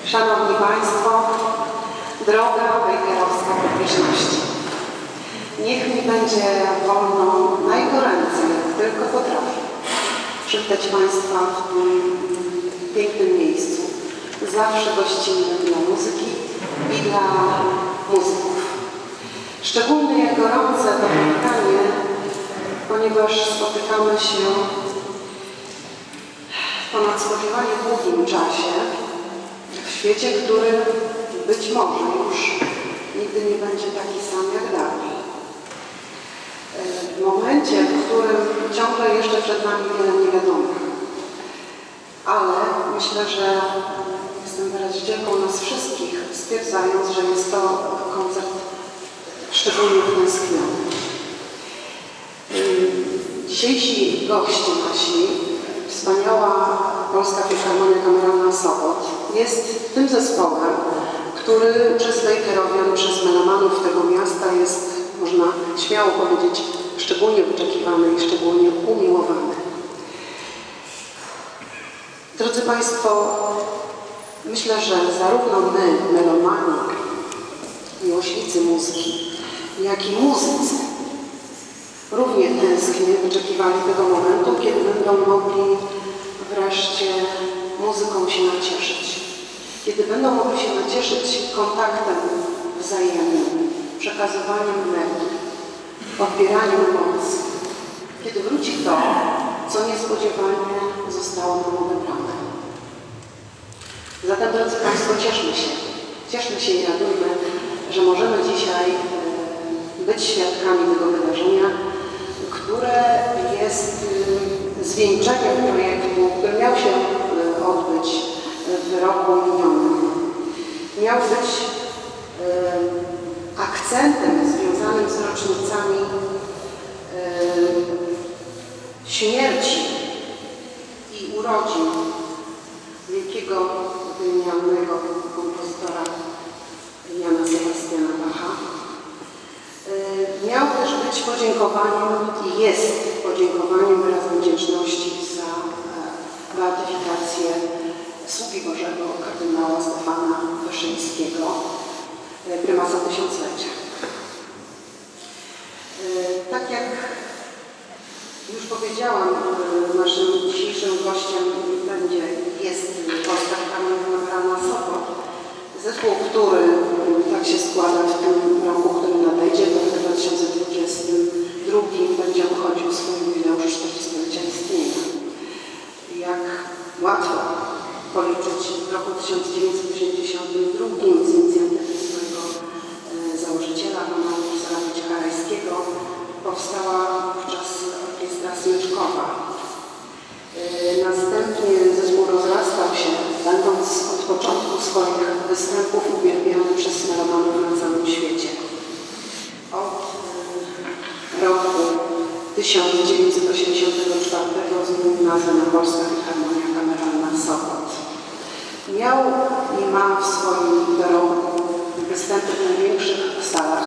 Szanowni Państwo, droga wejherowska podwieźności, niech mi będzie wolno najgoręcej, jak tylko potrafię, przywitać Państwa w tym pięknym miejscu, zawsze gościnnym dla muzyki i dla muzyków. Szczególnie gorące to spotkanie, ponieważ spotykamy się w ponad spodziewanie długim czasie, w świecie, który być może już nigdy nie będzie taki sam jak dawniej. W momencie, w którym ciągle jeszcze przed nami wiele niewiadomych. Ale myślę, że jestem wyrazicielką nas wszystkich, stwierdzając, że jest to koncert szczególnie wtęskniony. Dzisiejsi goście nasi, wspaniała Polska Filharmonia Kameralna Sopot, jest tym zespołem, który przez wejherowian, przez melomanów tego miasta jest, można śmiało powiedzieć, szczególnie wyczekiwany i szczególnie umiłowany. Drodzy Państwo, myślę, że zarówno my, melomani, miłośnicy muzyki, jak i muzycy równie tęsknie wyczekiwali tego momentu, kiedy będą mogli wreszcie muzyką się nacieszyć. Kiedy będą mogli się nacieszyć kontaktem wzajemnym, przekazywaniem energii, odbieraniem emocji. Kiedy wróci to, co niespodziewanie zostało nam odebrane. Zatem, drodzy Państwo, cieszmy się. Cieszmy się i radujmy, że możemy dzisiaj być świadkami tego wydarzenia, które jest zwieńczeniem projektu, który miał się odbyć w roku minionym. Miał być akcentem związanym z rocznicami śmierci i urodzin wielkiego, wymienionego kompozytora Jana Sebastiana Bacha. Miał też być podziękowaniem i jest podziękowaniem, wyrazem wdzięczności za beatyfikację sługi Bożego kardynała Stefana Wyszyńskiego, prymasa tysiąclecia. Tak jak już powiedziałam, naszym dzisiejszym gościem jest Polska Filharmonia Kameralna Sopot, zespół, który tak się składa w tym roku, który nadejdzie, w 2022 będzie obchodził swój jubileusz 40-lecia istnienia. Jak łatwo policzyć, w roku 1982 z inicjatywy swojego założyciela, pana profesora Ciecharajskiego, powstała wówczas orkiestra smyczkowa. Następnie zespół rozrastał się, będąc od początku swoich występów uwielbiany przez melomanów na całym świecie. Od roku 1984 zmienił nazwę na Polska Filharmonia Kameralna Sopot. Miał i ma w swoim dorobku występy w największych salach